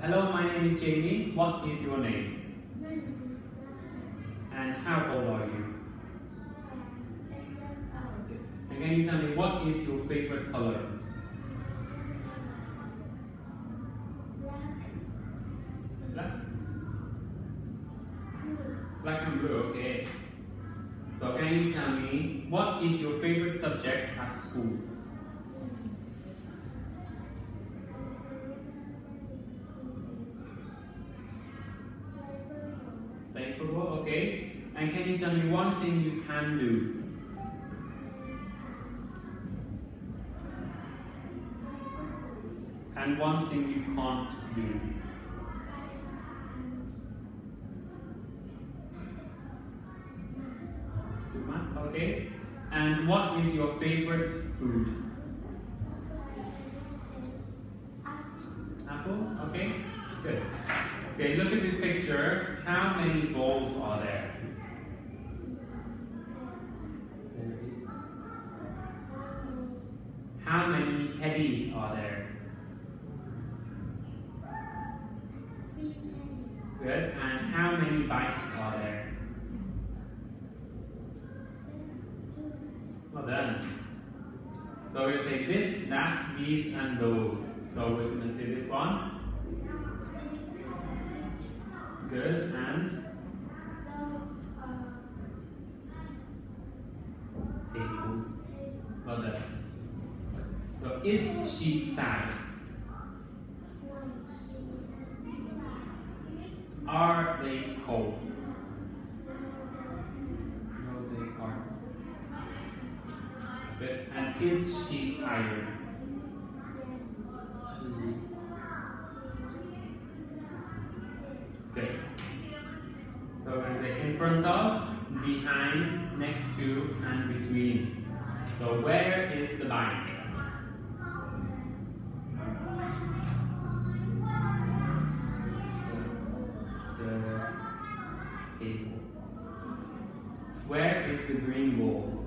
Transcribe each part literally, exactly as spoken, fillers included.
hello, my name is Jamie. What is your name? My name is Raja. And how old are you? I am eight years old. And can you tell me what is your favorite color? Black. Black? Blue. Black and blue, okay. So can you tell me what is your favorite subject at school? Playing football, okay. And can you tell me one thing you can do? And one thing you can't do? Do maths, okay. And what is your favorite food? Apple, okay. Good. Okay, look at this picture. How many balls are there? How many teddies are there? Good. And how many bikes are there? Well done. So we'll say this, that, these, and those. So we're going to say this one. Good. And tables. Well done. So is she sad? Are they cold? No, they aren't. Good. And is she tired? She... Good. So we're say in front of, behind, next to, and between. So where is the bank? The table. Where is the green ball?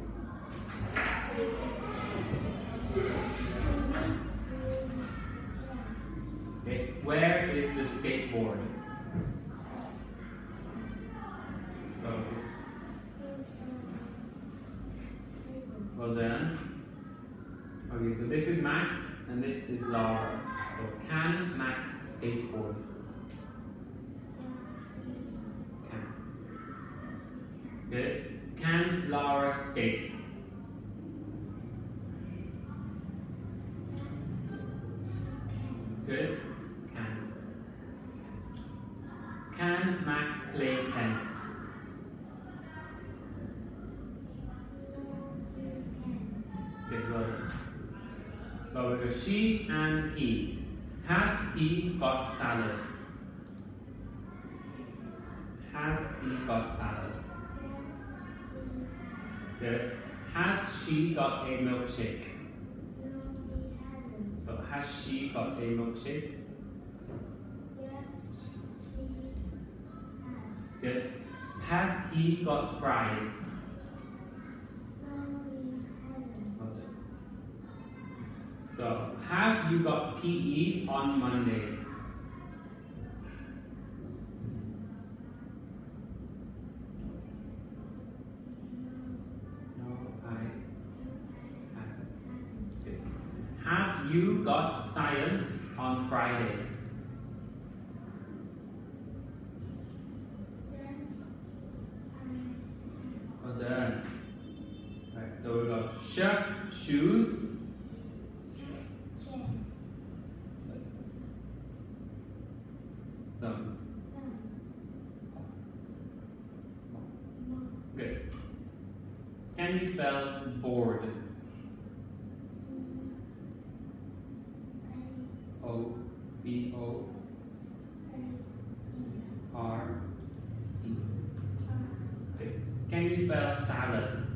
Okay. Where is the skateboard? So it's well done. Okay, so this is Max and this is Laura. So can Max skateboard? Can. Good. Can Laura skate? Good. Can. Can Max play tennis? Good, well done. So we go she and he. Has he got salad? Has he got salad? Good. Has she got a milkshake? So has she got a milkshake? Good. Has he got fries? So, have you got P E on Monday? No, I haven't. Good. Have you got science on Friday? Well done. Right, so we got shirt, shoes. Thumb. Good. Can you spell board? O B O R E. Good. Can you spell salad?